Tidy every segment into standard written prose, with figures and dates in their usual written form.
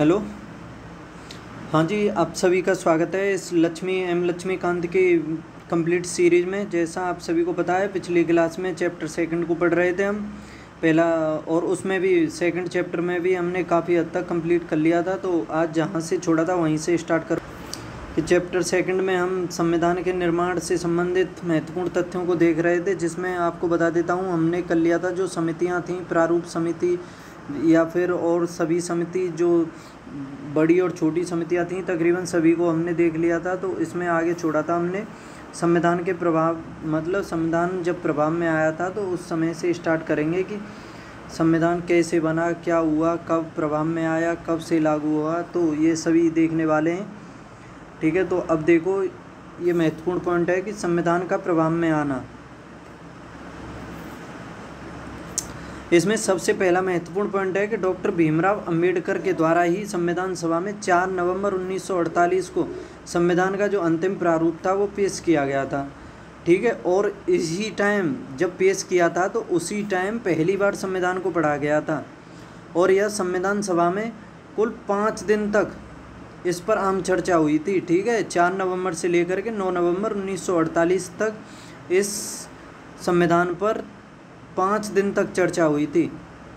Hello. हाँ जी, आप सभी का स्वागत है इस लक्ष्मीकांत की कंप्लीट सीरीज में। जैसा आप सभी को पता है, पिछली क्लास में चैप्टर सेकंड को पढ़ रहे थे हम पहला, और उसमें भी सेकंड चैप्टर में भी हमने काफ़ी हद तक कंप्लीट कर लिया था। तो आज जहाँ से छोड़ा था वहीं से स्टार्ट कर कि चैप्टर सेकंड में हम संविधान के निर्माण से संबंधित महत्वपूर्ण तथ्यों को देख रहे थे, जिसमें आपको बता देता हूँ हमने कर लिया था जो समितियाँ थीं, प्रारूप समिति या फिर और सभी समिति, जो बड़ी और छोटी समितियाँ थीं, तकरीबन सभी को हमने देख लिया था। तो इसमें आगे छोड़ा था हमने संविधान के प्रभाव, मतलब संविधान जब प्रभाव में आया था तो उस समय से स्टार्ट करेंगे कि संविधान कैसे बना, क्या हुआ, कब प्रभाव में आया, कब से लागू हुआ, तो ये सभी देखने वाले हैं। ठीक है, तो अब देखो, ये महत्वपूर्ण पॉइंट है कि संविधान का प्रभाव में आना। इसमें सबसे पहला महत्वपूर्ण पॉइंट है कि डॉक्टर भीमराव अंबेडकर के द्वारा ही संविधान सभा में 4 नवंबर 1948 को संविधान का जो अंतिम प्रारूप था वो पेश किया गया था। ठीक है, और इसी टाइम जब पेश किया था तो उसी टाइम पहली बार संविधान को पढ़ा गया था, और यह संविधान सभा में कुल 5 दिन तक इस पर आम चर्चा हुई थी। ठीक है, 4 नवंबर से लेकर के 9 नवंबर 1948 तक इस संविधान पर 5 दिन तक चर्चा हुई थी।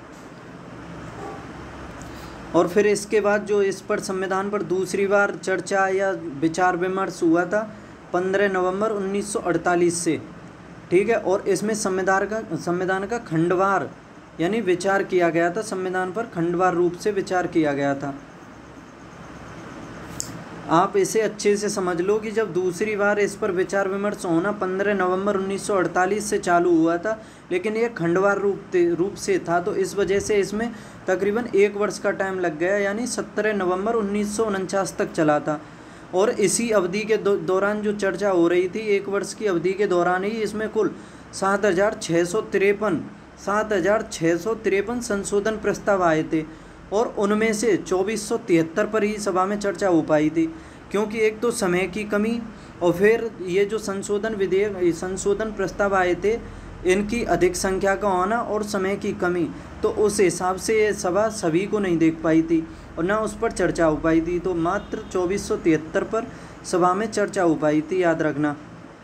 और फिर इसके बाद जो इस पर संविधान पर दूसरी बार चर्चा या विचार विमर्श हुआ था 15 नवंबर 1948 से। ठीक है, और इसमें संविधान का खंडवार यानी विचार किया गया था, संविधान पर खंडवार रूप से विचार किया गया था। आप इसे अच्छे से समझ लो कि जब दूसरी बार इस पर विचार विमर्श होना 15 नवंबर 1948 से चालू हुआ था, लेकिन ये खंडवार रूप से था, तो इस वजह से इसमें तकरीबन 1 वर्ष का टाइम लग गया, यानी 17 नवंबर 1949 तक चला था। और इसी अवधि के दौरान जो चर्चा हो रही थी, 1 वर्ष की अवधि के दौरान ही इसमें कुल 7,653 संशोधन प्रस्ताव आए थे, और उनमें से 2473 पर ही सभा में चर्चा हो पाई थी, क्योंकि एक तो समय की कमी, और फिर ये जो संशोधन प्रस्ताव आए थे इनकी अधिक संख्या का होना और समय की कमी, तो उस हिसाब से ये सभा सभी को नहीं देख पाई थी और ना उस पर चर्चा हो पाई थी। तो मात्र 2473 पर सभा में चर्चा हो पाई थी, याद रखना।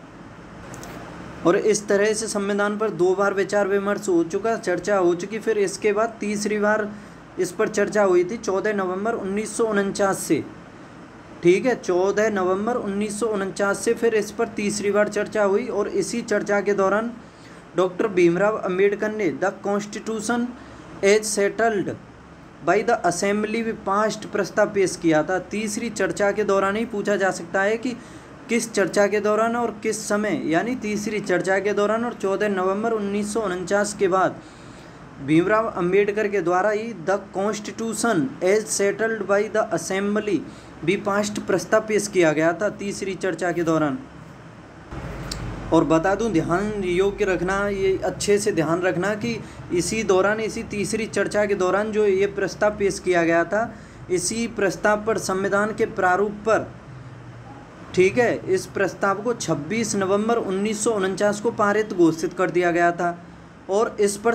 और इस तरह से संविधान पर 2 बार विचार विमर्श हो चुका, चर्चा हो चुकी। फिर इसके बाद तीसरी बार इस पर चर्चा हुई थी 14 नवंबर 1949 से। ठीक है, 14 नवंबर 1949 से फिर इस पर तीसरी बार चर्चा हुई, और इसी चर्चा के दौरान डॉक्टर भीमराव अंबेडकर ने the constitution as settled by the assembly be passed प्रस्ताव पेश किया था। तीसरी चर्चा के दौरान ही पूछा जा सकता है कि किस चर्चा के दौरान और किस समय, यानी तीसरी चर्चा के दौरान और 14 नवंबर 1949 के बाद भीमराव अंबेडकर के द्वारा ही the constitution as settled by the assembly be passed प्रस्ताव पेश किया गया था तीसरी चर्चा के दौरान। और बता दूं, ध्यान योग्य रखना, ये अच्छे से ध्यान रखना कि इसी दौरान, इसी तीसरी चर्चा के दौरान जो ये प्रस्ताव पेश किया गया था, इसी प्रस्ताव पर संविधान के प्रारूप पर, ठीक है, इस प्रस्ताव को 26 नवंबर 1949 को पारित घोषित कर दिया गया था, और इस पर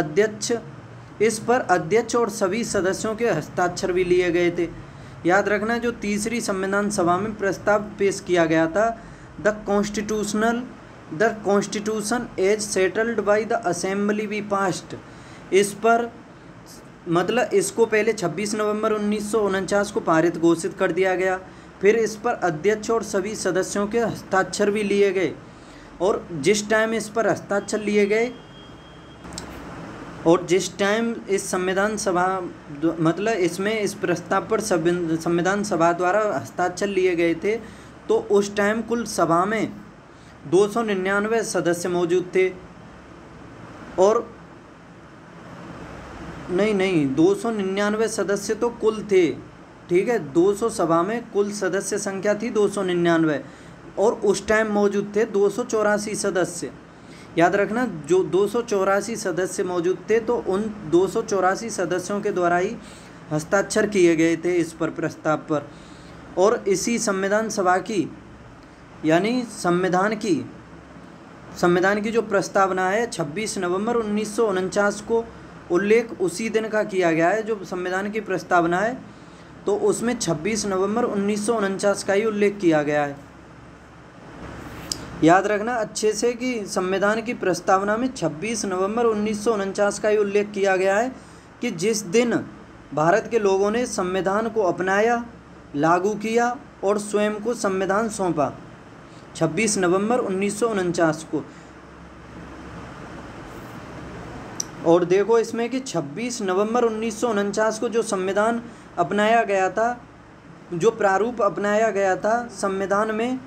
अध्यक्ष और सभी सदस्यों के हस्ताक्षर भी लिए गए थे। याद रखना, जो तीसरी संविधान सभा में प्रस्ताव पेश किया गया था, the constitution as settled by the assembly be passed, इस पर मतलब इसको पहले 26 नवंबर 1949 को पारित घोषित कर दिया गया। फिर इस पर अध्यक्ष और सभी सदस्यों के हस्ताक्षर भी लिए गए, और जिस टाइम इस पर हस्ताक्षर लिए गए और जिस टाइम इस संविधान सभा, मतलब इसमें इस प्रस्ताव पर संविधान सभा द्वारा हस्ताक्षर लिए गए थे, तो उस टाइम कुल सभा में 299 सदस्य मौजूद थे। और नहीं 299 सदस्य तो कुल थे। ठीक है, 200 सभा में कुल सदस्य संख्या थी 299, और उस टाइम मौजूद थे 284 सदस्य। याद रखना, जो 284 सदस्य मौजूद थे, तो उन 284 सदस्यों के द्वारा ही हस्ताक्षर किए गए थे इस पर प्रस्ताव पर। और इसी संविधान सभा की, यानी संविधान की जो प्रस्तावना है 26 नवंबर 1949 को उल्लेख उसी दिन का किया गया है जो संविधान की प्रस्तावना है, तो उसमें 26 नवंबर 1949 का ही उल्लेख किया गया है। याद रखना अच्छे से कि संविधान की प्रस्तावना में 26 नवंबर 1949 का ही उल्लेख किया गया है कि जिस दिन भारत के लोगों ने संविधान को अपनाया, लागू किया और स्वयं को संविधान सौंपा, 26 नवंबर 1949 को। और देखो इसमें कि 26 नवंबर 1949 को जो संविधान अपनाया गया था, जो प्रारूप अपनाया गया था संविधान में,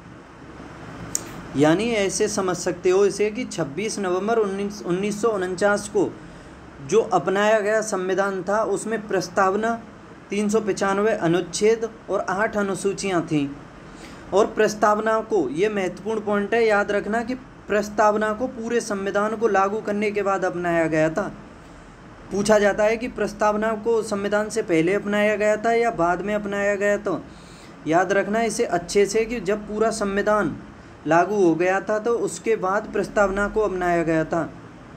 यानी ऐसे समझ सकते हो इसे कि 26 नवंबर 1949 को जो अपनाया गया संविधान था उसमें प्रस्तावना 395 अनुच्छेद और 8 अनुसूचियां थीं। और प्रस्तावना को, ये महत्वपूर्ण पॉइंट है, याद रखना कि प्रस्तावना को पूरे संविधान को लागू करने के बाद अपनाया गया था। पूछा जाता है कि प्रस्तावना को संविधान से पहले अपनाया गया था या बाद में अपनाया गया, तो याद रखना इसे अच्छे से कि जब पूरा संविधान लागू हो गया था तो उसके बाद प्रस्तावना को अपनाया गया था।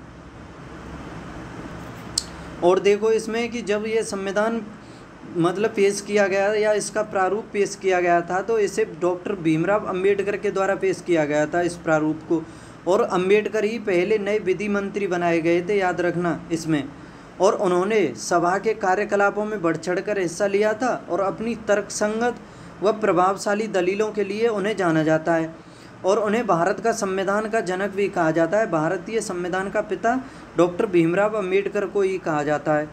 और देखो इसमें कि जब ये संविधान मतलब पेश किया गया या इसका प्रारूप पेश किया गया था तो इसे डॉक्टर भीमराव अंबेडकर के द्वारा पेश किया गया था इस प्रारूप को, और अंबेडकर ही पहले नए विधि मंत्री बनाए गए थे, याद रखना इसमें। और उन्होंने सभा के कार्यकलापों में बढ़ चढ़कर हिस्सा लिया था और अपनी तर्कसंगत व प्रभावशाली दलीलों के लिए उन्हें जाना जाता है, और उन्हें भारत का संविधान का जनक भी कहा जाता है। भारतीय संविधान का पिता डॉक्टर भीमराव अंबेडकर को ही कहा जाता है।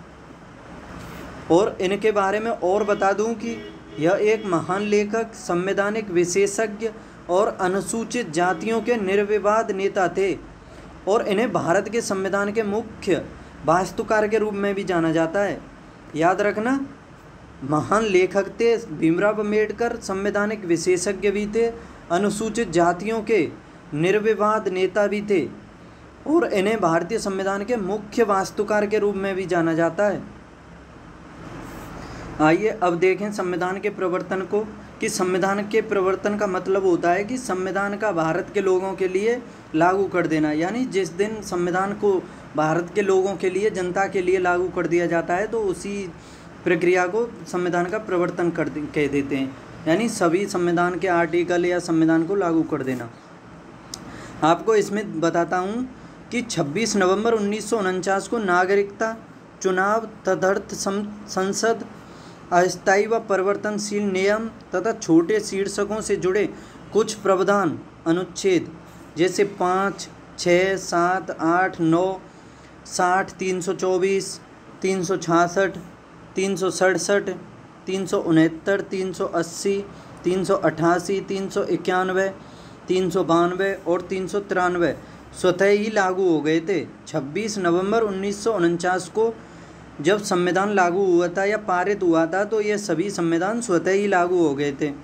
और इनके बारे में और बता दूं कि यह एक महान लेखक, संवैधानिक विशेषज्ञ और अनुसूचित जातियों के निर्विवाद नेता थे, और इन्हें भारत के संविधान के मुख्य वास्तुकार के रूप में भी जाना जाता है। याद रखना, महान लेखक थे भीमराव अंबेडकर, संवैधानिक विशेषज्ञ भी थे, अनुसूचित जातियों के निर्विवाद नेता भी थे, और इन्हें भारतीय संविधान के मुख्य वास्तुकार के रूप में भी जाना जाता है। आइए अब देखें संविधान के प्रवर्तन को, कि संविधान के प्रवर्तन का मतलब होता है कि संविधान का भारत के लोगों के लिए लागू कर देना, यानी जिस दिन संविधान को भारत के लोगों के लिए, जनता के लिए लागू कर दिया जाता है तो उसी प्रक्रिया को संविधान का प्रवर्तन कह देते हैं, यानी सभी संविधान के आर्टिकल या संविधान को लागू कर देना। आपको इसमें बताता हूँ कि 26 नवंबर 1949 को नागरिकता, चुनाव, तदर्थ संसद, अस्थायी व परिवर्तनशील नियम तथा छोटे शीर्षकों से जुड़े कुछ प्रावधान अनुच्छेद जैसे 5, 6, 7, 8, 9, 60, 324, 366, 367, 369, 380, 388, 391, 392 और 393 स्वतः ही लागू हो गए थे। 26 नवंबर 1949 को जब संविधान लागू हुआ था या पारित हुआ था तो ये सभी संविधान स्वतः ही लागू हो गए थे।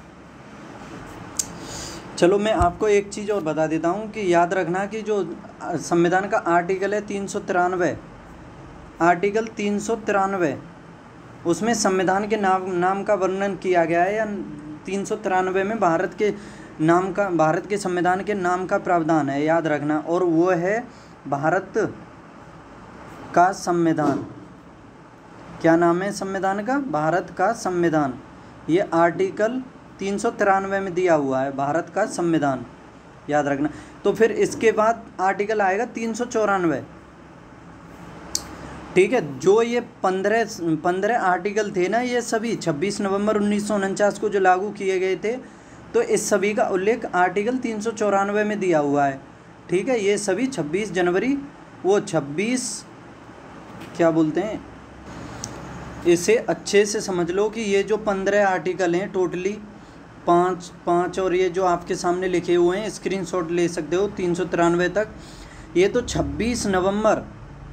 चलो मैं आपको एक चीज़ और बता देता हूँ कि याद रखना कि जो संविधान का आर्टिकल है 393, आर्टिकल 393, उसमें संविधान के नाम का वर्णन किया गया है, या 393 में भारत के संविधान के नाम का प्रावधान है, याद रखना, और वो है भारत का संविधान। क्या नाम है संविधान का? भारत का संविधान। ये आर्टिकल 393 में दिया हुआ है, भारत का संविधान, याद रखना। तो फिर इसके बाद आर्टिकल आएगा 394, ठीक है। जो ये 15 आर्टिकल थे ना, ये सभी 26 नवंबर 1949 को जो लागू किए गए थे, तो इस सभी का उल्लेख आर्टिकल 394 में दिया हुआ है, ठीक है। ये सभी 26 जनवरी वो 26 क्या बोलते हैं, इसे अच्छे से समझ लो कि ये जो 15 आर्टिकल हैं टोटली 5 और ये जो आपके सामने लिखे हुए हैं, स्क्रीनशॉट ले सकते हो 393 तक, ये तो 26 नवंबर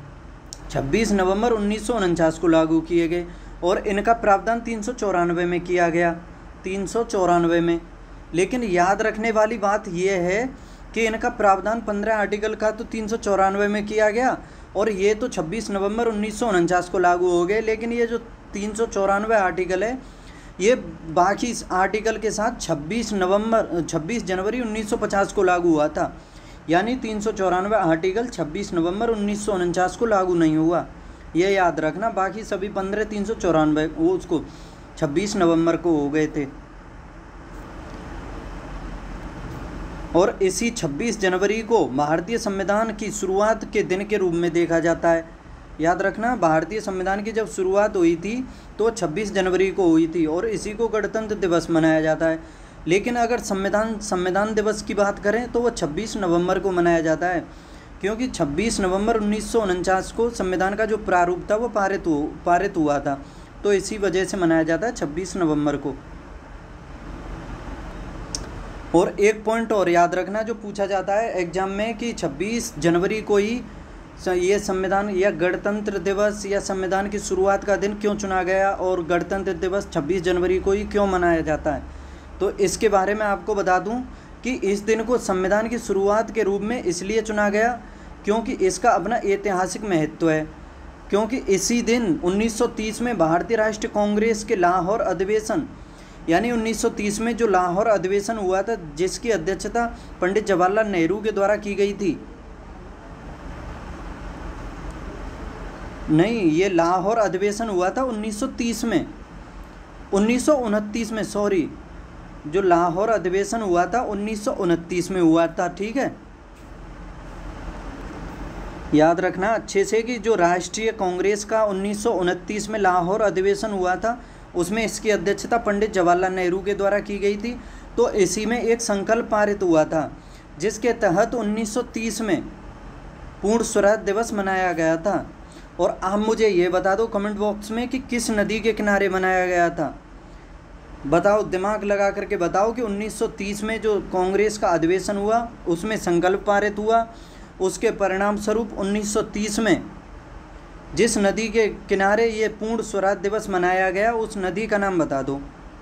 1949 को लागू किए गए, और इनका प्रावधान 394 में किया गया, 394 में। लेकिन याद रखने वाली बात यह है कि इनका प्रावधान 15 आर्टिकल का तो 394 में किया गया, और ये तो 26 नवंबर 1949 को लागू हो गए। लेकिन ये जो 394 आर्टिकल है, ये बाकी आर्टिकल के साथ 26 जनवरी 1950 को लागू हुआ था, यानी 394 आर्टिकल 26 नवंबर 1949 को लागू नहीं हुआ, ये याद रखना। बाकी सभी 15,394 वो उसको 26 नवंबर को हो गए थे। और इसी 26 जनवरी को भारतीय संविधान की शुरुआत के दिन के रूप में देखा जाता है। याद रखना, भारतीय संविधान की जब शुरुआत हुई थी तो 26 जनवरी को हुई थी और इसी को गणतंत्र दिवस मनाया जाता है। लेकिन अगर संविधान दिवस की बात करें तो वो 26 नवंबर को मनाया जाता है, क्योंकि 26 नवंबर 1949 को संविधान का जो प्रारूप था वो पारित हुआ था, तो इसी वजह से मनाया जाता है 26 नवंबर को। और एक पॉइंट और याद रखना जो पूछा जाता है एग्जाम में कि 26 जनवरी को ही ये संविधान या गणतंत्र दिवस या संविधान की शुरुआत का दिन क्यों चुना गया और गणतंत्र दिवस 26 जनवरी को ही क्यों मनाया जाता है। तो इसके बारे में आपको बता दूं कि इस दिन को संविधान की शुरुआत के रूप में इसलिए चुना गया क्योंकि इसका अपना ऐतिहासिक महत्व है। क्योंकि इसी दिन 1930 में भारतीय राष्ट्रीय कांग्रेस के लाहौर अधिवेशन, यानी 1930 में जो लाहौर अधिवेशन हुआ था जिसकी अध्यक्षता पंडित जवाहरलाल नेहरू के द्वारा की गई थी। नहीं, ये लाहौर अधिवेशन हुआ था 1930 में, 1929 में, सॉरी, जो लाहौर अधिवेशन हुआ था 1929 में हुआ था। ठीक है, याद रखना अच्छे से कि जो राष्ट्रीय कांग्रेस का 1929 में लाहौर अधिवेशन हुआ था उसमें इसकी अध्यक्षता पंडित जवाहरलाल नेहरू के द्वारा की गई थी। तो इसी में एक संकल्प पारित हुआ था जिसके तहत 1930 में पूर्ण स्वराज दिवस मनाया गया था। और आप मुझे ये बता दो कमेंट बॉक्स में कि किस नदी के किनारे मनाया गया था। बताओ, दिमाग लगा करके बताओ कि 1930 में जो कांग्रेस का अधिवेशन हुआ उसमें संकल्प पारित हुआ, उसके परिणाम स्वरूप 1930 में जिस नदी के किनारे ये पूर्ण स्वराज दिवस मनाया गया उस नदी का नाम बता दो।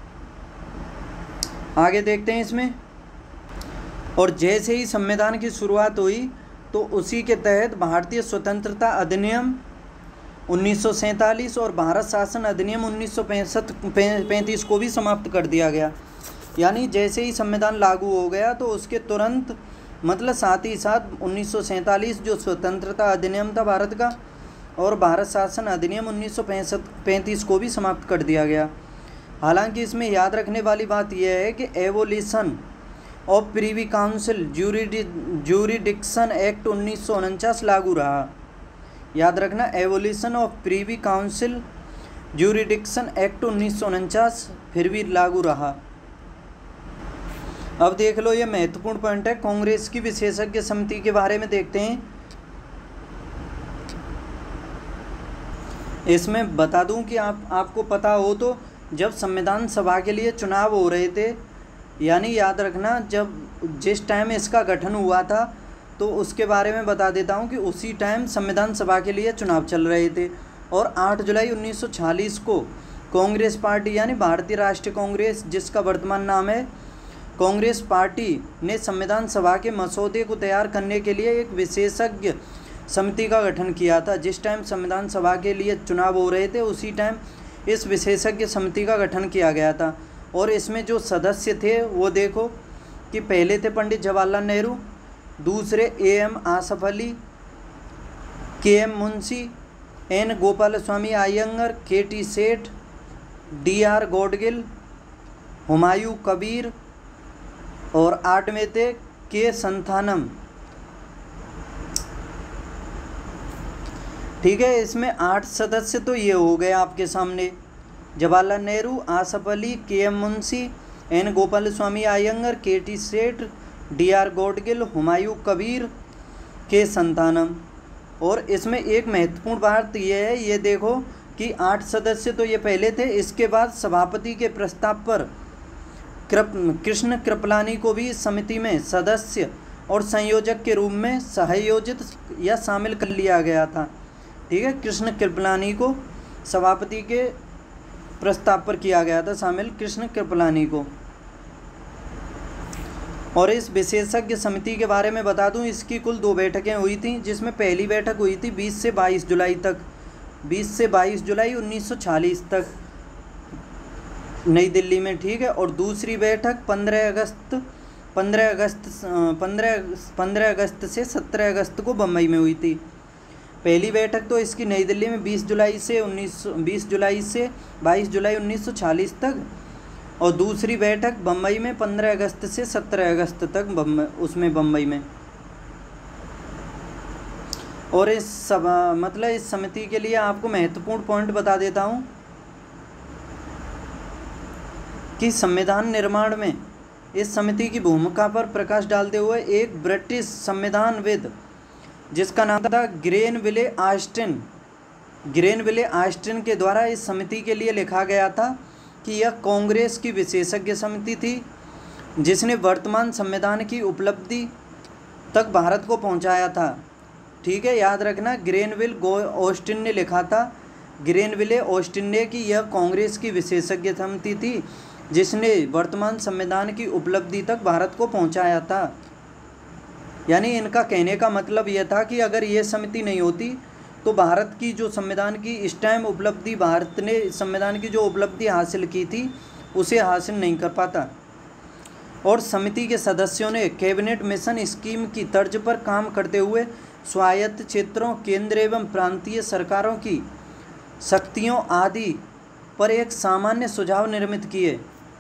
आगे देखते हैं इसमें। और जैसे ही संविधान की शुरुआत हुई तो उसी के तहत भारतीय स्वतंत्रता अधिनियम 1947 और भारत शासन अधिनियम 1935 को भी समाप्त कर दिया गया। यानी जैसे ही संविधान लागू हो गया तो उसके तुरंत मतलब साथ ही साथ 1947 जो स्वतंत्रता अधिनियम था भारत का और भारत शासन अधिनियम 1935 को भी समाप्त कर दिया गया। हालांकि इसमें याद रखने वाली बात यह है कि evolution of privy council jurisdiction act 1949 लागू रहा। याद रखना, evolution of privy council jurisdiction act 1949 फिर भी लागू रहा। अब देख लो, ये महत्वपूर्ण पॉइंट है। कांग्रेस की विशेषज्ञ समिति के बारे में देखते हैं। इसमें बता दूं कि आपको पता हो तो जब संविधान सभा के लिए चुनाव हो रहे थे, यानी याद रखना जिस टाइम इसका गठन हुआ था तो उसके बारे में बता देता हूं कि उसी टाइम संविधान सभा के लिए चुनाव चल रहे थे। और 8 जुलाई 1946 को कांग्रेस पार्टी यानी भारतीय राष्ट्रीय कांग्रेस, जिसका वर्तमान नाम है कांग्रेस पार्टी, ने संविधान सभा के मसौदे को तैयार करने के लिए एक विशेषज्ञ समिति का गठन किया था। जिस टाइम संविधान सभा के लिए चुनाव हो रहे थे उसी टाइम इस विशेषज्ञ समिति का गठन किया गया था। और इसमें जो सदस्य थे वो देखो कि पहले थे पंडित जवाहरलाल नेहरू, दूसरे AM Asaf Ali, KM Munshi, N Gopalaswamy Iyengar, KT सेठ, DR गौडगिल, हुमायूं कबीर और 8वें थे K संथानम। ठीक है, इसमें 8 सदस्य तो ये हो गए आपके सामने, Jawaharlal Nehru, Asaf Ali, KM Munshi, N Gopalaswamy Iyengar, KT सेठ, DR गौडगिल, हुमायूं कबीर, K संतानम। और इसमें एक महत्वपूर्ण बात यह है, ये देखो कि 8 सदस्य तो ये पहले थे। इसके बाद सभापति के प्रस्ताव पर कृष्ण कृपलानी को भी इस समिति में सदस्य और संयोजक के रूप में सहयोजित या शामिल कर लिया गया था। ठीक है, कृष्ण कृपलानी को सभापति के प्रस्ताव पर किया गया था शामिल, कृष्ण कृपलानी को। और इस विशेषज्ञ समिति के बारे में बता दूं, इसकी कुल 2 बैठकें हुई थी, जिसमें पहली बैठक हुई थी 20 से 22 जुलाई तक, 20 से 22 जुलाई 1946 तक नई दिल्ली में। ठीक है, और दूसरी बैठक 15 अगस्त से 17 अगस्त को बम्बई में हुई थी। पहली बैठक तो इसकी नई दिल्ली में 20 जुलाई से 22 जुलाई 1940 तक, और दूसरी बैठक बम्बई में 15 अगस्त से 17 अगस्त तक बम्बई में। और इस समिति के लिए आपको महत्वपूर्ण पॉइंट बता देता हूँ कि संविधान निर्माण में इस समिति की भूमिका पर प्रकाश डालते हुए एक ब्रिटिश संविधानविद जिसका नाम था ग्रेनविले ऑस्टिन के द्वारा इस समिति के लिए लिखा गया था कि यह कांग्रेस की विशेषज्ञ समिति थी जिसने वर्तमान संविधान की उपलब्धि तक भारत को पहुंचाया था। ठीक है, याद रखना, ग्रेनविले ऑस्टिन ने लिखा था, ग्रेनविले ऑस्टिन ने, कि यह कांग्रेस की विशेषज्ञ समिति थी जिसने वर्तमान संविधान की उपलब्धि तक भारत को पहुंचाया था। यानी इनका कहने का मतलब यह था कि अगर ये समिति नहीं होती तो भारत की जो संविधान की इस टाइम उपलब्धि, भारत ने संविधान की जो उपलब्धि हासिल की थी उसे हासिल नहीं कर पाता। और समिति के सदस्यों ने कैबिनेट मिशन स्कीम की तर्ज पर काम करते हुए स्वायत्त क्षेत्रों, केंद्र एवं प्रांतीय सरकारों की शक्तियों आदि पर एक सामान्य सुझाव निर्मित किए।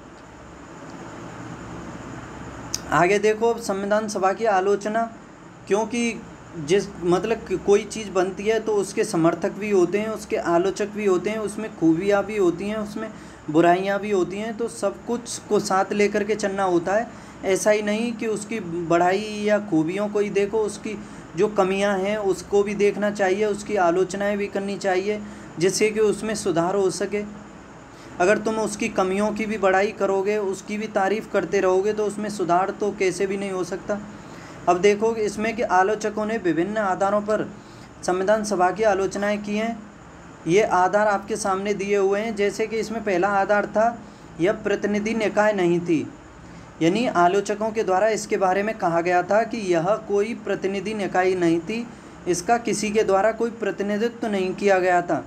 आगे देखो संविधान सभा की आलोचना, क्योंकि कोई चीज़ बनती है तो उसके समर्थक भी होते हैं, उसके आलोचक भी होते हैं, उसमें खूबियाँ भी होती हैं, उसमें बुराइयाँ भी होती हैं, तो सब कुछ को साथ लेकर के चलना होता है। ऐसा ही नहीं कि उसकी बढ़ाई या खूबियों को ही देखो, उसकी जो कमियां हैं उसको भी देखना चाहिए, उसकी आलोचनाएं भी करनी चाहिए जिससे कि उसमें सुधार हो सके। अगर तुम उसकी कमियों की भी बढ़ाई करोगे, उसकी भी तारीफ़ करते रहोगे तो उसमें सुधार तो कैसे भी नहीं हो सकता। अब देखो इसमें कि आलोचकों ने विभिन्न आधारों पर संविधान सभा की आलोचनाएं की हैं। ये आधार आपके सामने दिए हुए हैं। जैसे कि इसमें पहला आधार था, यह प्रतिनिधि निकाय नहीं थी। यानी आलोचकों के द्वारा इसके बारे में कहा गया था कि यह कोई प्रतिनिधि निकाय नहीं थी, इसका किसी के द्वारा कोई प्रतिनिधित्व नहीं किया गया था।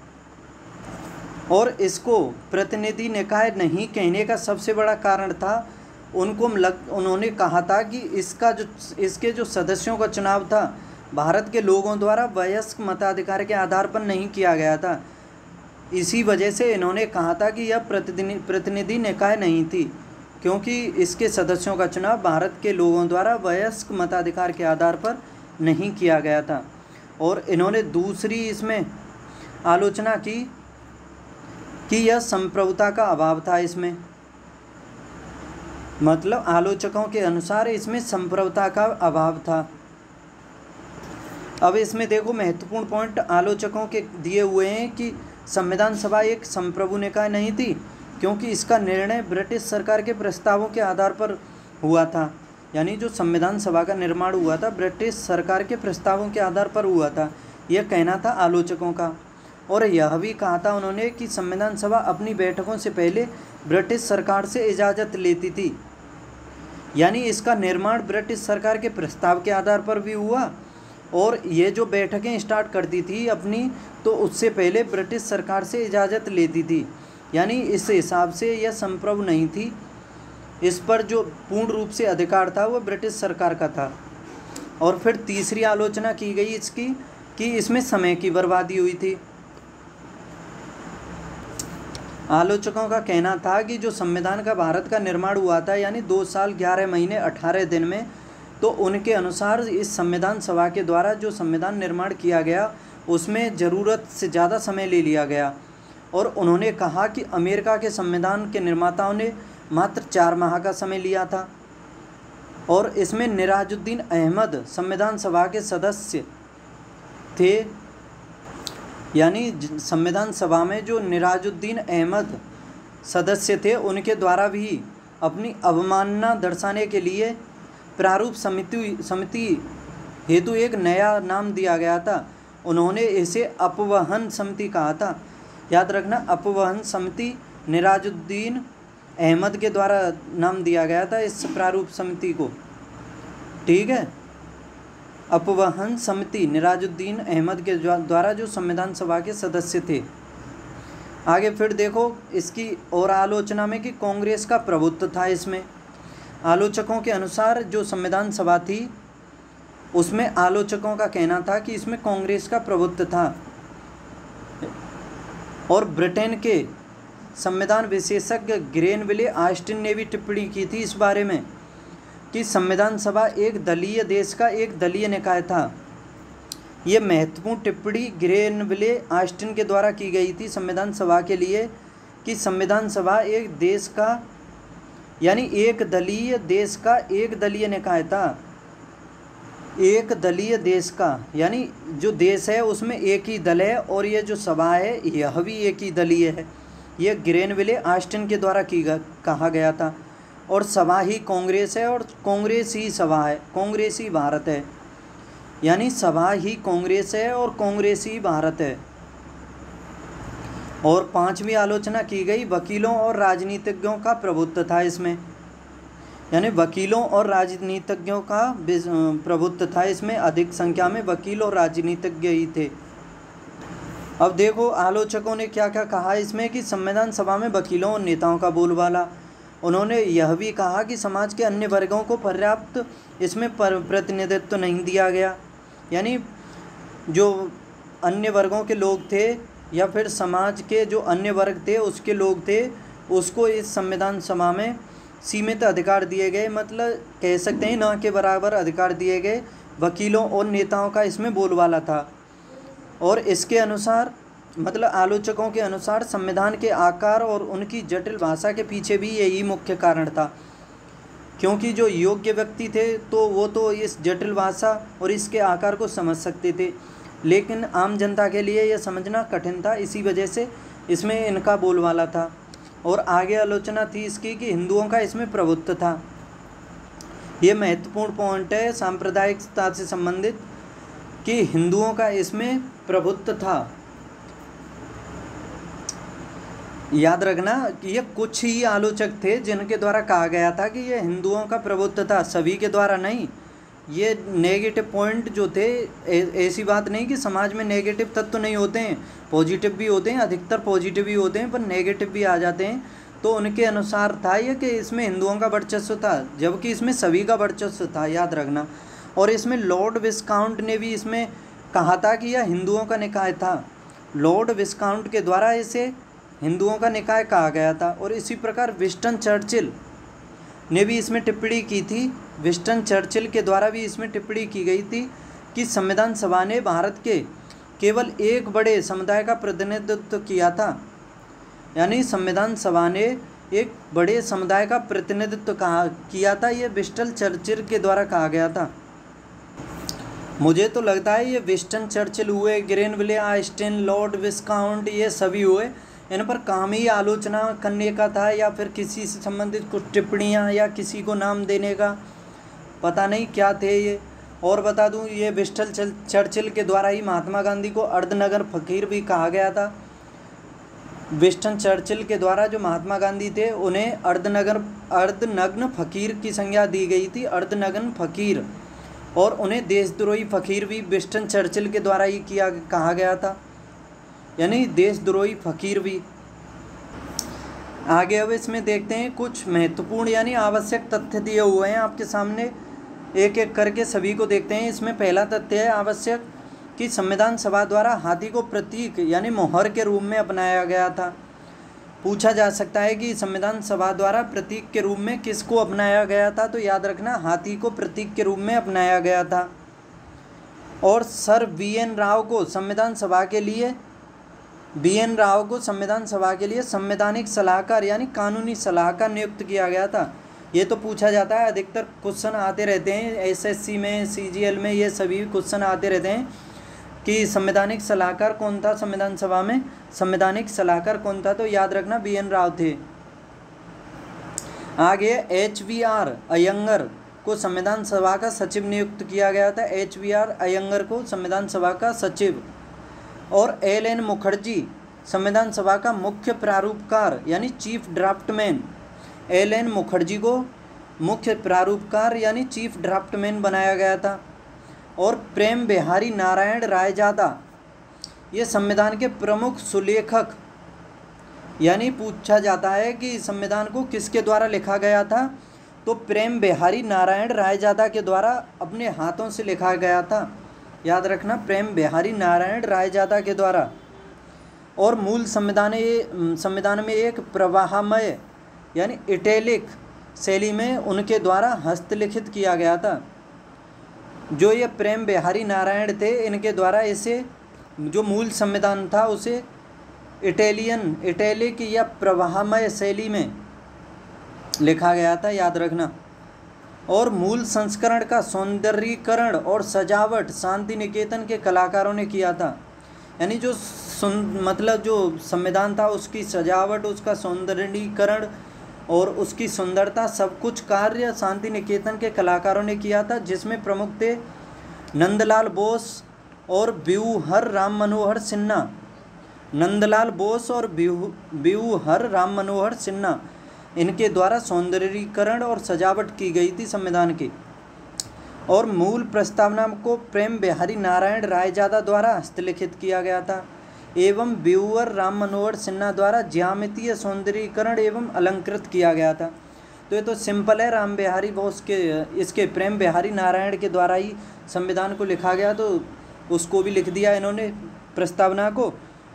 और इसको प्रतिनिधि निकाय नहीं कहने का सबसे बड़ा कारण था, उन्होंने कहा था कि इसके जो सदस्यों का चुनाव था भारत के लोगों द्वारा वयस्क मताधिकार के आधार पर नहीं किया गया था। इसी वजह से इन्होंने कहा था कि यह प्रतिनिधि निकाय नहीं थी, क्योंकि इसके सदस्यों का चुनाव भारत के लोगों द्वारा वयस्क मताधिकार के आधार पर नहीं किया गया था। और इन्होंने दूसरी इसमें आलोचना की कि यह संप्रभुता का अभाव था। इसमें मतलब आलोचकों के अनुसार इसमें संप्रभुता का अभाव था। अब इसमें देखो महत्वपूर्ण पॉइंट आलोचकों के दिए हुए हैं कि संविधान सभा एक संप्रभु निकाय नहीं थी, क्योंकि इसका निर्णय ब्रिटिश सरकार के प्रस्तावों के आधार पर हुआ था। यानी जो संविधान सभा का निर्माण हुआ था ब्रिटिश सरकार के प्रस्तावों के आधार पर हुआ था, यह कहना था आलोचकों का। और यह भी कहा था उन्होंने कि संविधान सभा अपनी बैठकों से पहले ब्रिटिश सरकार से इजाज़त लेती थी। यानी इसका निर्माण ब्रिटिश सरकार के प्रस्ताव के आधार पर भी हुआ, और ये जो बैठकें स्टार्ट करती थी अपनी, तो उससे पहले ब्रिटिश सरकार से इजाज़त लेती थी। यानी इस हिसाब से यह संप्रभु नहीं थी, इस पर जो पूर्ण रूप से अधिकार था वह ब्रिटिश सरकार का था। और फिर तीसरी आलोचना की गई इसकी कि इसमें समय की बर्बादी हुई थी। आलोचकों का कहना था कि जो संविधान का भारत का निर्माण हुआ था, यानी 2 साल 11 महीने 18 दिन में, तो उनके अनुसार इस संविधान सभा के द्वारा जो संविधान निर्माण किया गया उसमें ज़रूरत से ज़्यादा समय ले लिया गया। और उन्होंने कहा कि अमेरिका के संविधान के निर्माताओं ने मात्र 4 माह का समय लिया था। और इसमें निराजुद्दीन अहमद संविधान सभा के सदस्य थे। यानी संविधान सभा में जो निराजुद्दीन अहमद सदस्य थे उनके द्वारा भी अपनी अवमानना दर्शाने के लिए प्रारूप समिति हेतु एक नया नाम दिया गया था। उन्होंने इसे अपवहन समिति कहा था। याद रखना, अपवहन समिति निराजुद्दीन अहमद के द्वारा नाम दिया गया था इस प्रारूप समिति को। ठीक है, अपवहन समिति निराजुद्दीन अहमद के द्वारा जो संविधान सभा के सदस्य थे। आगे फिर देखो इसकी और आलोचना में कि कांग्रेस का प्रभुत्व था। इसमें आलोचकों के अनुसार जो संविधान सभा थी उसमें आलोचकों का कहना था कि इसमें कांग्रेस का प्रभुत्व था। और ब्रिटेन के संविधान विशेषज्ञ ग्रेनविले ऑस्टिन ने भी टिप्पणी की थी इस बारे में कि संविधान सभा एक दलीय देश का एक दलीय निकाय था। ये महत्वपूर्ण टिप्पणी ग्रेनविले ऑस्टिन के द्वारा की गई थी संविधान सभा के लिए कि संविधान सभा एक देश का यानी एक दलीय देश का एक दलीय निकाय था। एक दलीय देश का यानी जो देश है उसमें एक ही दल है और ये जो सभा है यह भी एक ही दलीय है। यह ग्रेनविले ऑस्टिन के द्वारा कहा गया था। और सभा ही कांग्रेस है और कांग्रेस ही सभा है, कांग्रेस ही भारत है। यानी सभा ही कांग्रेस है और कांग्रेस ही भारत है। और पांचवी आलोचना की गई वकीलों और राजनीतिज्ञों का प्रभुत्व था इसमें, यानी वकीलों और राजनीतिज्ञों का प्रभुत्व था इसमें। अधिक संख्या में वकील और राजनीतिज्ञ ही थे। अब देखो आलोचकों ने क्या क्या कहा इसमें कि संविधान सभा में वकीलों और नेताओं का बोलबाला। उन्होंने यह भी कहा कि समाज के अन्य वर्गों को पर्याप्त इसमें प्रतिनिधित्व नहीं दिया गया, यानी जो अन्य वर्गों के लोग थे या फिर समाज के जो अन्य वर्ग थे उसके लोग थे उसको इस संविधान सभा में सीमित अधिकार दिए गए, मतलब कह सकते हैं ना के बराबर अधिकार दिए गए। वकीलों और नेताओं का इसमें बोलबाला था। और इसके अनुसार मतलब आलोचकों के अनुसार संविधान के आकार और उनकी जटिल भाषा के पीछे भी यही मुख्य कारण था, क्योंकि जो योग्य व्यक्ति थे तो वो तो इस जटिल भाषा और इसके आकार को समझ सकते थे, लेकिन आम जनता के लिए यह समझना कठिन था। इसी वजह से इसमें इनका बोलबाला था। और आगे आलोचना थी इसकी कि हिंदुओं का इसमें प्रभुत्व था। ये महत्वपूर्ण पॉइंट है सांप्रदायिकता से संबंधित कि हिंदुओं का इसमें प्रभुत्व था। याद रखना कि ये कुछ ही आलोचक थे जिनके द्वारा कहा गया था कि ये हिंदुओं का प्रभुत्व था, सभी के द्वारा नहीं। ये नेगेटिव पॉइंट जो थे, ऐसी बात नहीं कि समाज में नेगेटिव तत्व नहीं होते हैं, पॉजिटिव भी होते हैं, अधिकतर पॉजिटिव भी होते हैं, पर नेगेटिव भी आ जाते हैं। तो उनके अनुसार था ये कि इसमें हिंदुओं का वर्चस्व था, जबकि इसमें सभी का वर्चस्व था, याद रखना। और इसमें लॉर्ड विस्काउंट ने भी इसमें कहा था कि यह हिंदुओं का निकाय था। लॉर्ड विस्काउंट के द्वारा इसे हिंदुओं का निकाय कहा गया था। और इसी प्रकार विंस्टन चर्चिल ने भी इसमें टिप्पणी की थी। विंस्टन चर्चिल के द्वारा भी इसमें टिप्पणी की गई थी कि संविधान सभा ने भारत के केवल एक बड़े समुदाय का प्रतिनिधित्व किया था, यानी संविधान सभा ने एक बड़े समुदाय का प्रतिनिधित्व किया था। ये विंस्टन चर्चिल के द्वारा कहा गया था। मुझे तो लगता है ये विंस्टन चर्चिल हुए, ग्रेनविले ऑस्टिन, लॉर्ड विस्काउंट, ये सभी हुए, इन पर काम ही आलोचना करने का था या फिर किसी से संबंधित कुछ टिप्पणियाँ या किसी को नाम देने का, पता नहीं क्या थे ये। और बता दूं ये विंस्टन चर्चिल के द्वारा ही महात्मा गांधी को अर्धनग्न फकीर भी कहा गया था। विंस्टन चर्चिल के द्वारा जो महात्मा गांधी थे उन्हें अर्धनग्न फकीर की संज्ञा दी गई थी, अर्धनग्न फकीर। और उन्हें देशद्रोही फकीर भी विंस्टन चर्चिल के द्वारा ही कहा गया था, यानी देशद्रोही फकीर भी। आगे अब इसमें देखते हैं कुछ महत्वपूर्ण यानी आवश्यक तथ्य दिए हुए हैं आपके सामने, एक एक करके सभी को देखते हैं। इसमें पहला तथ्य है आवश्यक कि संविधान सभा द्वारा हाथी को प्रतीक यानी मोहर के रूप में अपनाया गया था। पूछा जा सकता है कि संविधान सभा द्वारा प्रतीक के रूप में किसको अपनाया गया था, तो याद रखना हाथी को प्रतीक के रूप में अपनाया गया था। और सर वी.एन. राव को संविधान सभा के लिए संवैधानिक सलाहकार यानी कानूनी सलाहकार नियुक्त किया गया था। ये तो पूछा जाता है, अधिकतर क्वेश्चन आते रहते हैं एसएससी में, सीजीएल में, ये सभी क्वेश्चन आते रहते हैं कि संवैधानिक सलाहकार कौन था संविधान सभा में, संवैधानिक सलाहकार कौन था, तो याद रखना वी.एन. राव थे। आगे एच.वी.आर. अयंगर को संविधान सभा का सचिव नियुक्त किया गया था, एच.वी.आर. अयंगर को संविधान सभा का सचिव। और एल.एन. मुखर्जी संविधान सभा का मुख्य प्रारूपकार यानी चीफ ड्राफ्टमैन, एल.एन. मुखर्जी को मुख्य प्रारूपकार यानी चीफ ड्राफ्टमैन बनाया गया था। और प्रेम बिहारी नारायण रायजादा ये संविधान के प्रमुख सुलेखक, यानी पूछा जाता है कि संविधान को किसके द्वारा लिखा गया था, तो तो प्रेम बिहारी नारायण रायजादा के द्वारा अपने हाथों से लिखा गया था। याद रखना, प्रेम बिहारी नारायण रायजादा के द्वारा। और मूल संविधान में एक प्रवाहमय यानी इटैलिक शैली में उनके द्वारा हस्तलिखित किया गया था। जो ये प्रेम बिहारी नारायण थे, इनके द्वारा इसे जो मूल संविधान था उसे इटैलिक या प्रवाहमय शैली में लिखा गया था, याद रखना। और मूल संस्करण का सौंदर्यीकरण और सजावट शांति निकेतन के कलाकारों ने किया था। यानी जो मतलब जो संविधान था उसकी सजावट, उसका सौंदर्यीकरण और उसकी सुंदरता, सब कुछ कार्य शांति निकेतन के कलाकारों ने किया था, जिसमें प्रमुख थे नंदलाल बोस और ब्यूहर राम मनोहर सिन्हा। नंदलाल बोस और ब्यूहर राम मनोहर सिन्हा, इनके द्वारा सौंदर्यीकरण और सजावट की गई थी संविधान की। और मूल प्रस्तावना को प्रेम बिहारी नारायण रायजादा द्वारा हस्तलिखित किया गया था एवं ब्यूअर राम मनोहर सिन्हा द्वारा ज्यामितीय सौंदर्यीकरण एवं अलंकृत किया गया था। तो ये तो सिंपल है, राम बिहारी बोस के इसके प्रेम बिहारी नारायण के द्वारा ही संविधान को लिखा गया, तो उसको भी लिख दिया इन्होंने प्रस्तावना को।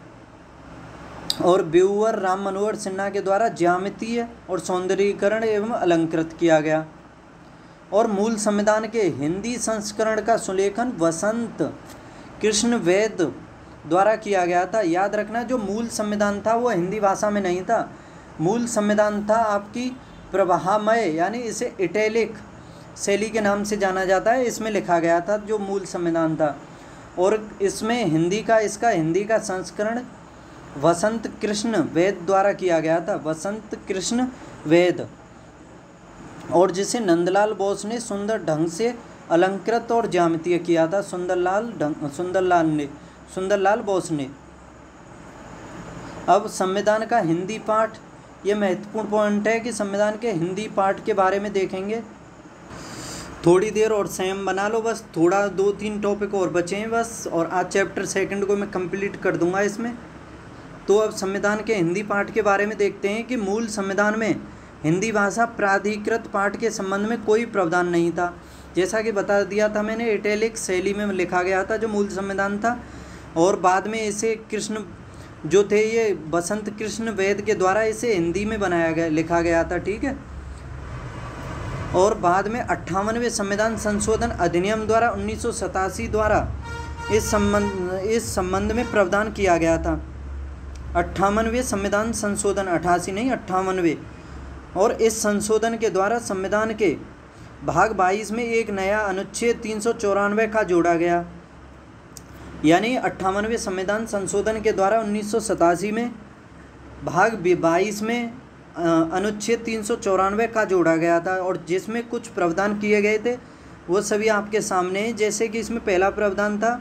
और ब्यूअर राम मनोहर सिन्हा के द्वारा ज्यामितीय और सौंदर्यीकरण एवं अलंकृत किया गया। और मूल संविधान के हिंदी संस्करण का सुलेखन वसंत कृष्ण वैद द्वारा किया गया था। याद रखना, जो मूल संविधान था वो हिंदी भाषा में नहीं था। मूल संविधान था आपकी प्रवाहमय यानी इसे इटैलिक शैली के नाम से जाना जाता है, इसमें लिखा गया था जो मूल संविधान था। और इसमें हिंदी का संस्करण वसंत कृष्ण वैद द्वारा किया गया था, वसंत कृष्ण वैद, और जिसे नंदलाल बोस ने सुंदर ढंग से अलंकृत और ज्यामितीय किया था, सुंदरलाल बोस ने। अब संविधान का हिंदी पाठ, ये महत्वपूर्ण पॉइंट है कि संविधान के हिंदी पाठ के बारे में देखेंगे। थोड़ी देर और संयम बना लो, बस थोड़ा 2-3 टॉपिक और बचे हैं बस, और आज चैप्टर 2 को मैं कंप्लीट कर दूंगा इसमें। तो अब संविधान के हिंदी पाठ के बारे में देखते हैं कि मूल संविधान में हिंदी भाषा प्राधिकृत पाठ के संबंध में कोई प्रावधान नहीं था। जैसा कि बता दिया था मैंने, इटैलिक शैली में लिखा गया था जो मूल संविधान था, और बाद में इसे कृष्ण जो थे ये बसंत कृष्ण वैद के द्वारा इसे हिंदी में लिखा गया था, ठीक है। और बाद में 58वें संविधान संशोधन अधिनियम द्वारा 1987 द्वारा इस संबंध में प्रावधान किया गया था। 58वें संविधान संशोधन, 88 नहीं 58वें। और इस संशोधन के द्वारा संविधान के भाग 22 में एक नया अनुच्छेद 394 का जोड़ा गया। यानी 58वें संविधान संशोधन के द्वारा 1987 में भाग 22 में अनुच्छेद 394 का जोड़ा गया था, और जिसमें कुछ प्रावधान किए गए थे वो सभी आपके सामने हैं। जैसे कि इसमें पहला प्रावधान था,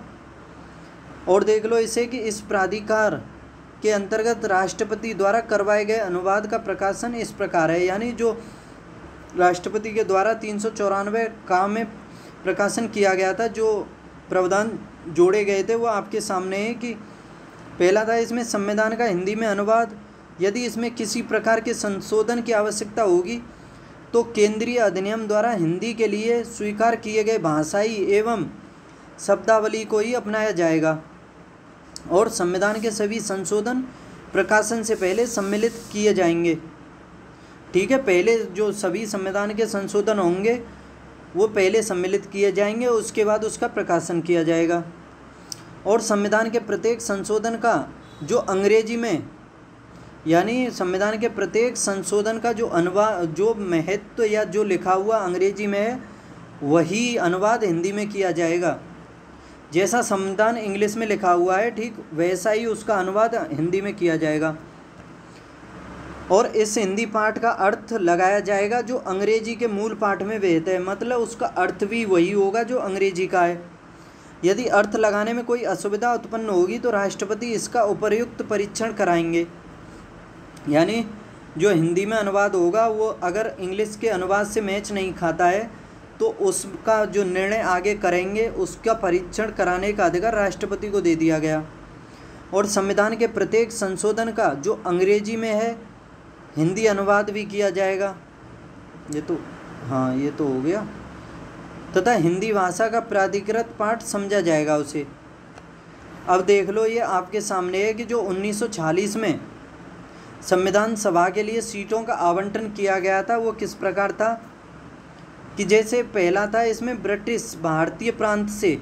और देख लो इसे, कि इस प्राधिकार के अंतर्गत राष्ट्रपति द्वारा करवाए गए अनुवाद का प्रकाशन इस प्रकार है। यानी जो राष्ट्रपति के द्वारा 394 का में प्रकाशन किया गया था, जो प्रावधान जोड़े गए थे वो आपके सामने है। कि पहला था इसमें संविधान का हिंदी में अनुवाद, यदि इसमें किसी प्रकार के संशोधन की आवश्यकता होगी तो केंद्रीय अधिनियम द्वारा हिंदी के लिए स्वीकार किए गए भाषाई एवं शब्दावली को ही अपनाया जाएगा, और संविधान के सभी संशोधन प्रकाशन से पहले सम्मिलित किए जाएंगे, ठीक है। पहले जो सभी संविधान के संशोधन होंगे वो पहले सम्मिलित किए जाएंगे, उसके बाद उसका प्रकाशन किया जाएगा। और संविधान के प्रत्येक संशोधन का जो अंग्रेजी में, यानी संविधान के प्रत्येक संशोधन का जो अनुवाद, जो महत्व या जो लिखा हुआ अंग्रेजी में है वही अनुवाद हिंदी में किया जाएगा। जैसा संविधान इंग्लिश में लिखा हुआ है ठीक वैसा ही उसका अनुवाद हिंदी में किया जाएगा, और इस हिंदी पाठ का अर्थ लगाया जाएगा जो अंग्रेजी के मूल पाठ में वेद है, मतलब उसका अर्थ भी वही होगा जो अंग्रेजी का है। यदि अर्थ लगाने में कोई असुविधा उत्पन्न होगी तो राष्ट्रपति इसका उपर्युक्त परीक्षण कराएंगे। यानी जो हिंदी में अनुवाद होगा वो अगर इंग्लिश के अनुवाद से मैच नहीं खाता है तो उसका जो निर्णय आगे करेंगे उसका परीक्षण कराने का अधिकार राष्ट्रपति को दे दिया गया। और संविधान के प्रत्येक संशोधन का जो अंग्रेजी में है हिंदी अनुवाद भी किया जाएगा। ये तो हाँ ये तो हो गया। तथा हिंदी भाषा का प्राधिकृत पाठ समझा जाएगा उसे। अब देख लो, ये आपके सामने है कि जो 1946 में संविधान सभा के लिए सीटों का आवंटन किया गया था वो किस प्रकार था कि जैसे पहला था इसमें ब्रिटिश भारतीय प्रांत से,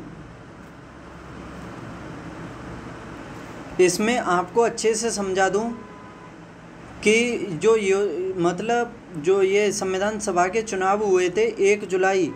इसमें आपको अच्छे से समझा दूं कि जो ये मतलब जो ये संविधान सभा के चुनाव हुए थे 1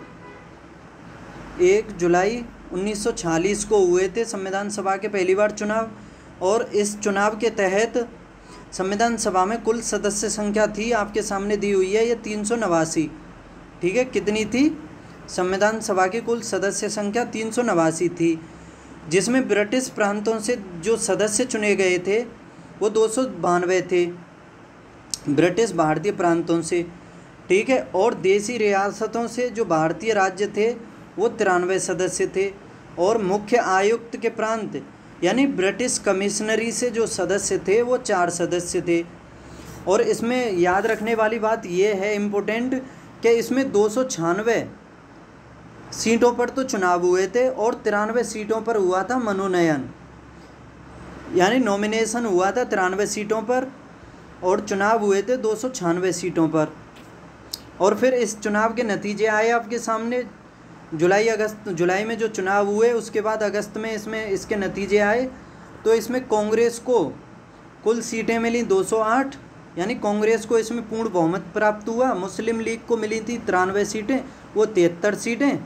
जुलाई 1946 को हुए थे संविधान सभा के पहली बार चुनाव। और इस चुनाव के तहत संविधान सभा में कुल सदस्य संख्या थी, आपके सामने दी हुई है ये 389। ठीक है, कितनी थी? संविधान सभा की कुल सदस्य संख्या 389 थी, जिसमें ब्रिटिश प्रांतों से जो सदस्य चुने गए थे वो 292 थे ब्रिटिश भारतीय प्रांतों से। ठीक है, और देसी रियासतों से जो भारतीय राज्य थे वो 93 सदस्य थे। और मुख्य आयुक्त के प्रांत यानी ब्रिटिश कमिश्नरी से जो सदस्य थे वो 4 सदस्य थे। और इसमें याद रखने वाली बात ये है इम्पोर्टेंट कि इसमें 296 सीटों पर तो चुनाव हुए थे और 93 सीटों पर हुआ था मनोनयन, यानी नॉमिनेशन हुआ था 93 सीटों पर और चुनाव हुए थे 296 सीटों पर। और फिर इस चुनाव के नतीजे आए आपके सामने जुलाई में जो चुनाव हुए उसके बाद अगस्त में इसमें इसके नतीजे आए। तो इसमें कांग्रेस को कुल सीटें मिली 208, यानी कांग्रेस को इसमें पूर्ण बहुमत प्राप्त हुआ। मुस्लिम लीग को मिली थी 93 सीटें, वो 73 सीटें।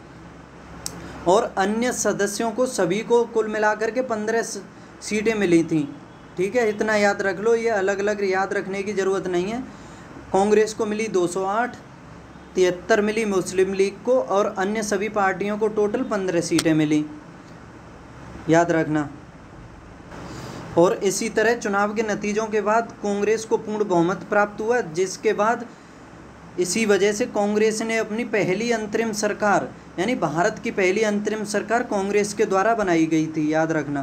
और अन्य सदस्यों को सभी को कुल मिलाकर के 15 सीटें मिली थी। ठीक है, इतना याद रख लो, ये अलग अलग याद रखने की ज़रूरत नहीं है। कांग्रेस को मिली 208, 73 मिली मुस्लिम लीग को और अन्य सभी पार्टियों को टोटल 15 सीटें मिली, याद रखना। और इसी तरह चुनाव के नतीजों के बाद कांग्रेस को पूर्ण बहुमत प्राप्त हुआ, जिसके बाद इसी वजह से कांग्रेस ने अपनी पहली अंतरिम सरकार यानी भारत की पहली अंतरिम सरकार कांग्रेस के द्वारा बनाई गई थी, याद रखना।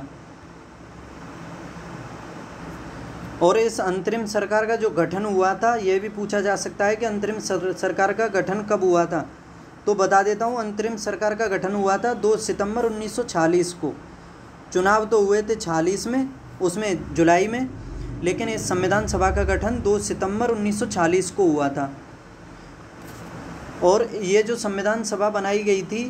और इस अंतरिम सरकार का जो गठन हुआ था यह भी पूछा जा सकता है कि अंतरिम सरकार का गठन कब हुआ था। तो बता देता हूँ, अंतरिम सरकार का गठन हुआ था 2 सितंबर 1946 को। चुनाव तो हुए थे 46 में, उसमें जुलाई में, लेकिन इस संविधान सभा का गठन 2 सितंबर 1946 को हुआ था। और ये जो संविधान सभा बनाई गई थी,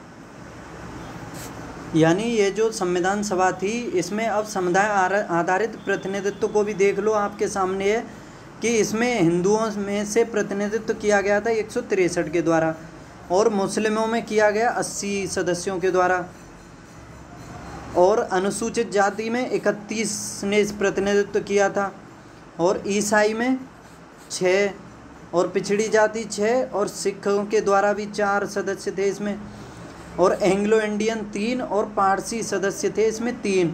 यानी ये जो संविधान सभा थी, इसमें अब समुदाय आधारित प्रतिनिधित्व को भी देख लो, आपके सामने है कि इसमें हिंदुओं में से प्रतिनिधित्व किया गया था 163 के द्वारा और मुस्लिमों में किया गया 80 सदस्यों के द्वारा और अनुसूचित जाति में 31 ने इस प्रतिनिधित्व किया था और ईसाई में 6 और पिछड़ी जाति 6 और सिखों के द्वारा भी 4 सदस्य थे इसमें और एंग्लो इंडियन 3 और पारसी सदस्य थे इसमें 3।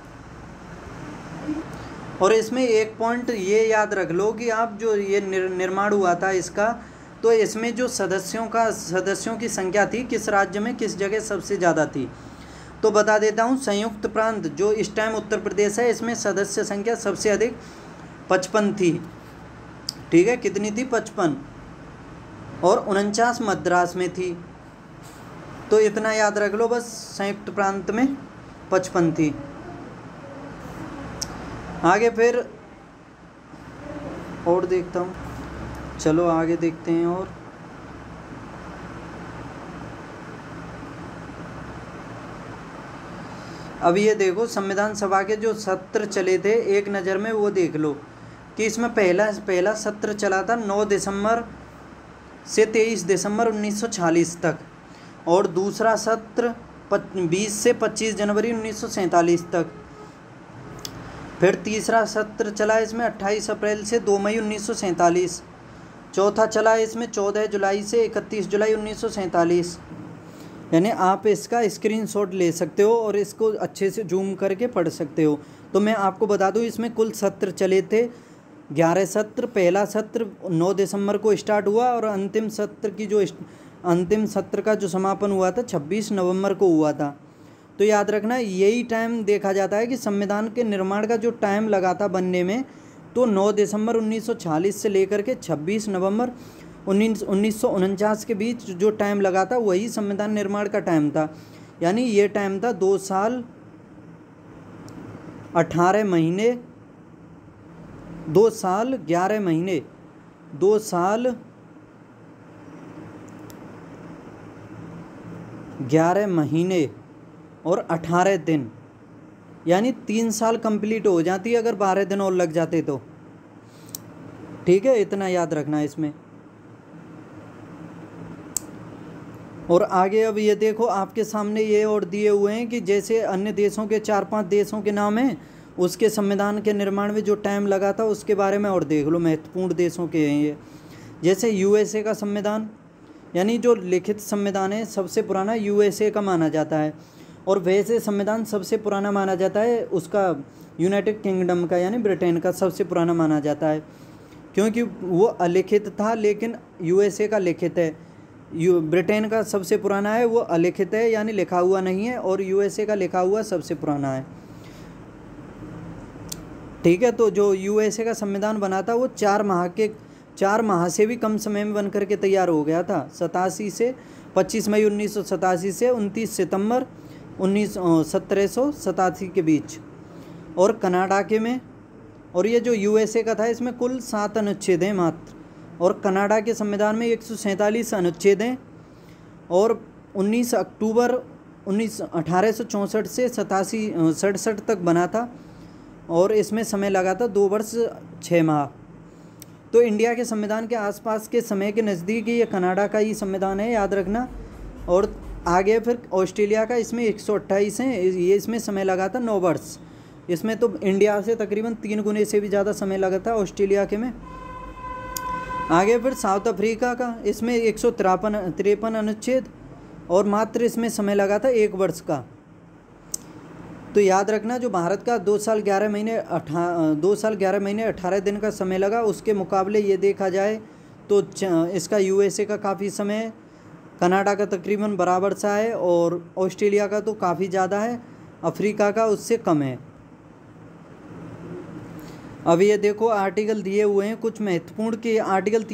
और इसमें एक पॉइंट ये याद रख लो कि आप जो ये निर्माण हुआ था इसका, तो इसमें जो सदस्यों की संख्या थी किस राज्य में किस जगह सबसे ज़्यादा थी, तो बता देता हूँ। संयुक्त प्रांत जो इस टाइम उत्तर प्रदेश है, इसमें सदस्य संख्या सबसे अधिक 55 थी। ठीक है, कितनी थी? 55 और 49 मद्रास में थी। तो इतना याद रख लो बस, संयुक्त प्रांत में 55 थी। आगे फिर और देखता हूँ, चलो आगे देखते हैं। और अब ये देखो, संविधान सभा के जो सत्र चले थे एक नज़र में वो देख लो कि इसमें पहला सत्र चला था 9 दिसंबर से 23 दिसंबर 1946 तक और दूसरा सत्र 20 से 25 जनवरी 1947 तक। फिर तीसरा सत्र चला इसमें 28 अप्रैल से 2 मई 1947। चौथा चला इसमें 14 जुलाई से 31 जुलाई 1947। यानी आप इसका स्क्रीनशॉट ले सकते हो और इसको अच्छे से जूम करके पढ़ सकते हो। तो मैं आपको बता दूं, इसमें कुल सत्र चले थे 11 सत्र। पहला सत्र 9 दिसंबर को स्टार्ट हुआ और अंतिम सत्र का जो समापन हुआ था 26 नवंबर को हुआ था। तो याद रखना, यही टाइम देखा जाता है कि संविधान के निर्माण का जो टाइम लगा था बनने में, तो 9 दिसंबर 1946 से लेकर के 26 नवंबर 1949 के बीच जो टाइम लगा था वही संविधान निर्माण का टाइम था, यानी ये टाइम था 2 साल 18 महीने 2 साल 11 महीने 2 साल 11 महीने और 18 दिन, यानी 3 साल कंप्लीट हो जाती अगर 12 दिन और लग जाते तो। ठीक है, इतना याद रखना है इसमें। और आगे अब ये देखो आपके सामने ये और दिए हुए हैं कि जैसे अन्य देशों के 4-5 देशों के नाम हैं, उसके संविधान के निर्माण में जो टाइम लगा था उसके बारे में और देख लो, महत्वपूर्ण देशों के हैं ये। जैसे यूएसए का संविधान, यानी जो लिखित संविधान है सबसे पुराना यूएसए का माना जाता है, और वैसे संविधान सबसे पुराना माना जाता है उसका यूनाइटेड किंगडम का, यानी ब्रिटेन का सबसे पुराना माना जाता है, क्योंकि वो अलिखित था लेकिन यूएसए का लिखित है। ब्रिटेन का सबसे पुराना है, वो अलिखित है यानी लिखा हुआ नहीं है, और यूएसए का लिखा हुआ सबसे पुराना है। ठीक है, तो जो यूएसए का संविधान बना था वो 4 माह से भी कम समय में बन करके तैयार हो गया था। 25 मई 1987 से 29 सितंबर 1787 के बीच। और कनाडा के में, और ये जो यूएसए का था इसमें कुल 7 अनुच्छेद हैं मात्र, और कनाडा के संविधान में 147 अनुच्छेद हैं, और 19 अक्टूबर 1864 से 67 तक बना था, और इसमें समय लगा था 2 वर्ष 6 माह। तो इंडिया के संविधान के आसपास के समय के नज़दीक ये कनाडा का ही संविधान है, याद रखना। और आगे फिर ऑस्ट्रेलिया का, इसमें 128 हैं, ये इसमें समय लगा था 9 वर्ष। इसमें तो इंडिया से तकरीबन 3 गुने से भी ज़्यादा समय लगा था ऑस्ट्रेलिया के में। आगे फिर साउथ अफ्रीका का, इसमें 153 अनुच्छेद, और मात्र इसमें समय लगा था 1 वर्ष का। तो याद रखना जो भारत का 2 साल 11 महीने 18 दिन का समय लगा, उसके मुकाबले ये देखा जाए तो इसका यूएसए का काफ़ी समय है, कनाडा का तकरीबन बराबर सा है, और ऑस्ट्रेलिया का तो काफ़ी ज़्यादा है, अफ्रीका का उससे कम है। अब ये देखो आर्टिकल दिए हुए हैं कुछ महत्वपूर्ण कि आर्टिकल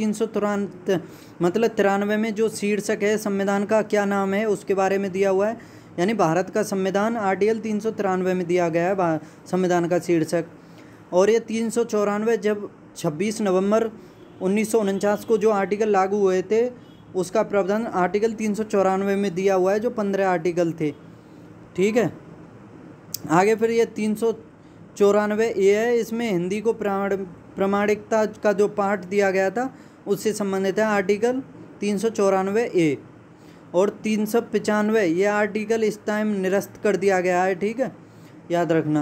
393 में जो शीर्षक है संविधान का क्या नाम है उसके बारे में दिया हुआ है, यानी भारत का संविधान आर्टिकल 393 में दिया गया है संविधान का शीर्षक। और ये 394 जब 26 नवंबर 1949 को जो आर्टिकल लागू हुए थे उसका प्रावधान आर्टिकल 394 में दिया हुआ है, जो 15 आर्टिकल थे। ठीक है, आगे फिर ये 394 ए है, इसमें हिंदी को प्रामाणिकता का जो पाठ दिया गया था उससे संबंधित है आर्टिकल 394 ए। और 395 ये आर्टिकल इस टाइम निरस्त कर दिया गया है। ठीक है, याद रखना।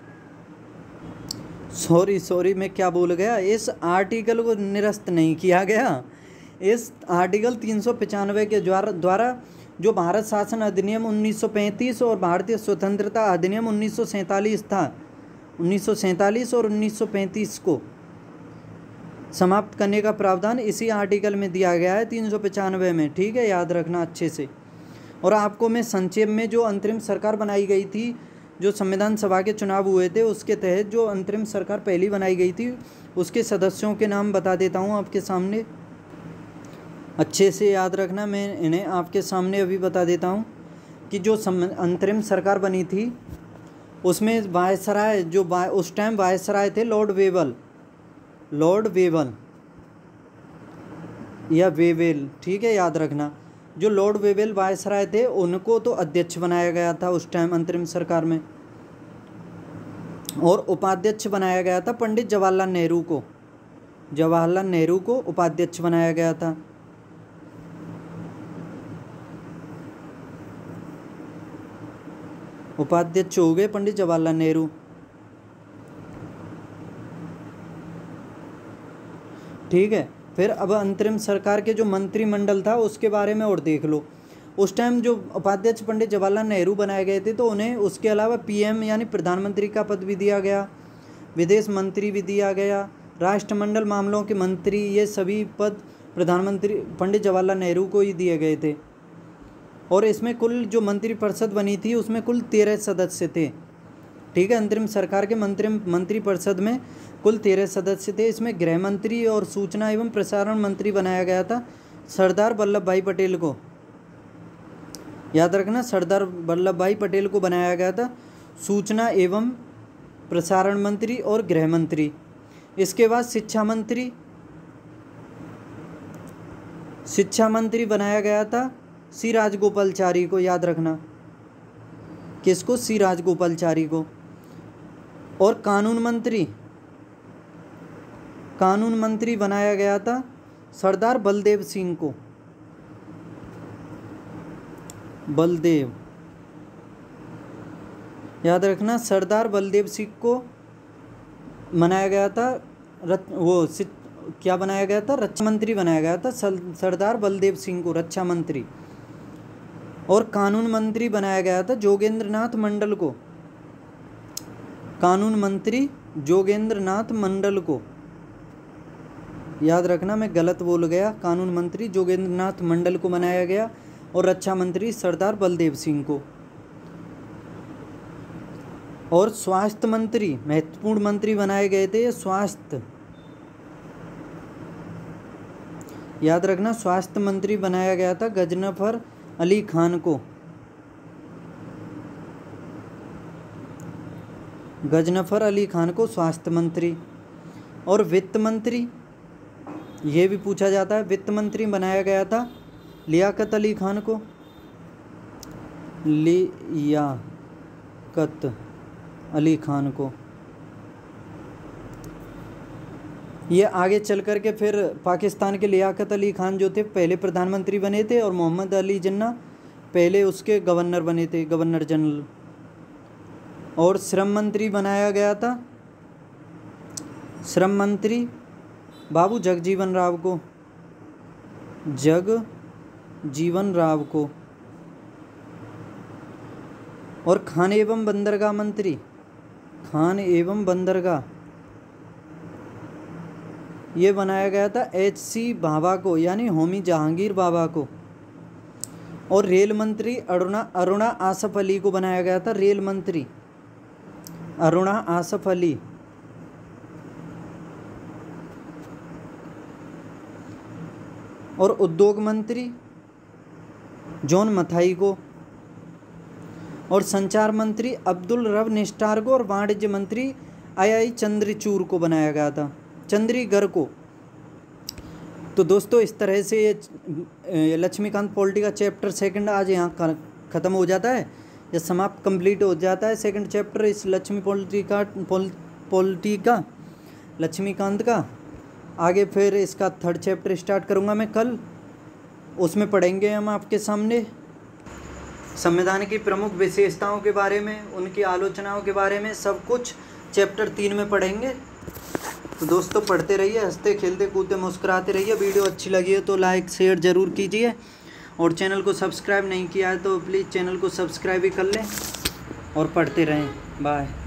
सॉरी मैं क्या बोल गया, इस आर्टिकल को निरस्त नहीं किया गया, इस आर्टिकल 395 के द्वारा जो भारत शासन अधिनियम 1935 और भारतीय स्वतंत्रता अधिनियम 1947 था, 1947 और 1935 को समाप्त करने का प्रावधान इसी आर्टिकल में दिया गया है 395 में। ठीक है, याद रखना अच्छे से। और आपको मैं संक्षेप में जो अंतरिम सरकार बनाई गई थी, जो संविधान सभा के चुनाव हुए थे उसके तहत जो अंतरिम सरकार पहली बनाई गई थी उसके सदस्यों के नाम बता देता हूँ आपके सामने, अच्छे से याद रखना। मैं इन्हें आपके सामने अभी बता देता हूँ कि जो अंतरिम सरकार बनी थी उसमें वायसराय जो उस टाइम वायसराय थे लॉर्ड वेवल या वेवेल। ठीक है, याद रखना। जो लॉर्ड वेवेल वायसराय थे उनको तो अध्यक्ष बनाया गया था उस टाइम अंतरिम सरकार में, और उपाध्यक्ष बनाया गया था पंडित जवाहरलाल नेहरू को उपाध्यक्ष बनाया गया था। उपाध्यक्ष हो गए पंडित जवाहरलाल नेहरू। ठीक है, फिर अब अंतरिम सरकार के जो मंत्रिमंडल था उसके बारे में और देख लो। उस टाइम जो उपाध्यक्ष पंडित जवाहरलाल नेहरू बनाए गए थे तो उन्हें उसके अलावा पीएम यानी प्रधानमंत्री का पद भी दिया गया, विदेश मंत्री भी दिया गया, राष्ट्रमंडल मामलों के मंत्री, ये सभी पद प्रधानमंत्री पंडित जवाहरलाल नेहरू को ही दिए गए थे। और इसमें कुल जो मंत्रिपरिषद बनी थी उसमें कुल 13 सदस्य थे। ठीक है। अंतरिम सरकार के मंत्रिपरिषद में कुल 13 सदस्य थे। इसमें गृह मंत्री और सूचना एवं प्रसारण मंत्री बनाया गया था सरदार वल्लभ भाई पटेल को। याद रखना, सरदार वल्लभ भाई पटेल को बनाया गया था सूचना एवं प्रसारण मंत्री और गृह मंत्री। इसके बाद शिक्षा मंत्री बनाया गया था सी राजगोपालचारी को। याद रखना, किसको? सी राजगोपालचारी को। और कानून मंत्री बनाया गया था सरदार बलदेव सिंह को। बलदेव, याद रखना, सरदार बलदेव सिंह को बनाया गया था क्या बनाया गया था? रक्षा मंत्री बनाया गया था सरदार बलदेव सिंह को, रक्षा मंत्री। और कानून मंत्री बनाया गया था जोगेंद्र नाथ मंडल को। कानून मंत्री जोगेंद्र नाथ मंडल को। याद रखना, मैं गलत बोल गया, कानून मंत्री जोगेंद्र नाथ मंडल को बनाया गया। और रक्षा मंत्री सरदार बलदेव सिंह को। और स्वास्थ्य मंत्री, महत्वपूर्ण मंत्री बनाए गए थे स्वास्थ्य। याद रखना, स्वास्थ्य मंत्री बनाया गया था गजनफर अली खान को। गजनफर अली खान को स्वास्थ्य मंत्री। और वित्त मंत्री, ये भी पूछा जाता है, वित्त मंत्री बनाया गया था लियाकत अली खान को। लियाकत अली खान को। ये आगे चल कर के फिर पाकिस्तान के लियाकत अली खान जो थे पहले प्रधानमंत्री बने थे और मोहम्मद अली जिन्ना पहले उसके गवर्नर बने थे, गवर्नर जनरल। और श्रम मंत्री बनाया गया था, श्रम मंत्री बाबू जगजीवन राव को। जगजीवन राव को। और खान एवं बंदरगाह मंत्री, खान एवं बंदरगाह, ये बनाया गया था H.C. भाभा को, यानी होमी जहांगीर बाबा को। और रेल मंत्री अरुणा आसफ अली को बनाया गया था, रेल मंत्री अरुणा आसफ अली। और उद्योग मंत्री जॉन मथाई को। और संचार मंत्री अब्दुल रब निस्टार को। और वाणिज्य मंत्री आई चंद्रचूड़ को बनाया गया था, चंद्रीगढ़ को। तो दोस्तों इस तरह से ये लक्ष्मीकांत पॉलिटी का चैप्टर 2 आज यहाँ ख़त्म हो जाता है, या समाप्त कंप्लीट हो जाता है 2nd चैप्टर इस पॉलिटी का लक्ष्मीकांत का। आगे फिर इसका 3rd चैप्टर स्टार्ट करूँगा मैं कल, उसमें पढ़ेंगे हम आपके सामने संविधान की प्रमुख विशेषताओं के बारे में, उनकी आलोचनाओं के बारे में, सब कुछ चैप्टर 3 में पढ़ेंगे। तो दोस्तों पढ़ते रहिए, हंसते खेलते कूदते मुस्कुराते रहिए। वीडियो अच्छी लगी है तो लाइक शेयर ज़रूर कीजिए, और चैनल को सब्सक्राइब नहीं किया है तो प्लीज़ चैनल को सब्सक्राइब भी कर लें और पढ़ते रहें। बाय।